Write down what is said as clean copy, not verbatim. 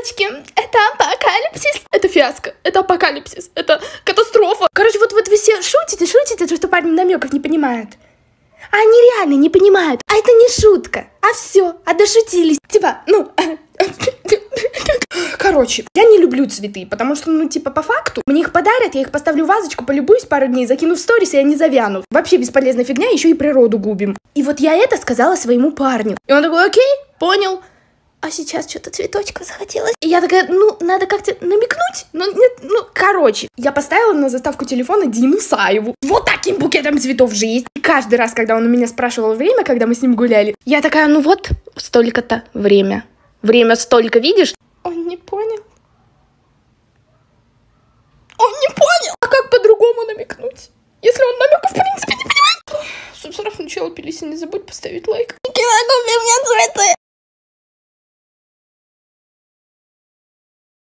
девочки, это апокалипсис. Это фиаско, это апокалипсис, это катастрофа. Короче, вот вы все шутите, что парни намеков не понимают. А они реально не понимают. А это не шутка. А все, а дошутились. Типа, короче, я не люблю цветы, потому что, по факту, мне их подарят, я их поставлю в вазочку, полюбуюсь пару дней, закину в сторис, и они завянут. Вообще бесполезная фигня, еще и природу губим. И вот я это сказала своему парню. И он такой, окей, понял. А сейчас что-то цветочка захотелось. И я такая, надо как-то намекнуть. Короче, я поставила на заставку телефона Диму Саеву. Вот таким букетом цветов в жизнь. И каждый раз, когда он у меня спрашивал время, когда мы с ним гуляли, я такая, вот, столько-то время. Время столько, видишь? Он не понял. Он не понял. А как по-другому намекнуть? Если он намеков в принципе не понимает. Собственно, сначала, Пелися, не забудь поставить лайк. Куда купи мне цветы?